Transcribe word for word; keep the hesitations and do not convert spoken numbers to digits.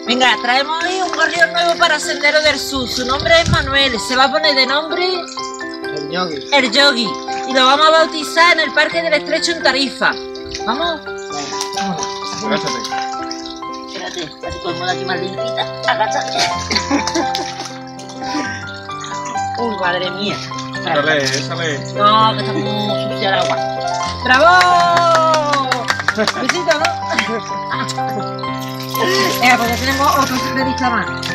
Venga, traemos hoy un corredor nuevo para Sendero del Sur. Su nombre es Manuel. Se va a poner de nombre El Yogi. El Yogi. Y lo vamos a bautizar en el Parque del Estrecho en Tarifa. ¿Vamos? Vamos. Agáchate. Espérate, así ponemos aquí más limpita. Agáchate. Uy, madre mía. Échale, échale. No, que está muy sucia el agua. ¡Bravo! Besito, ¿no? Venga, pues ya tenemos otro senderista más.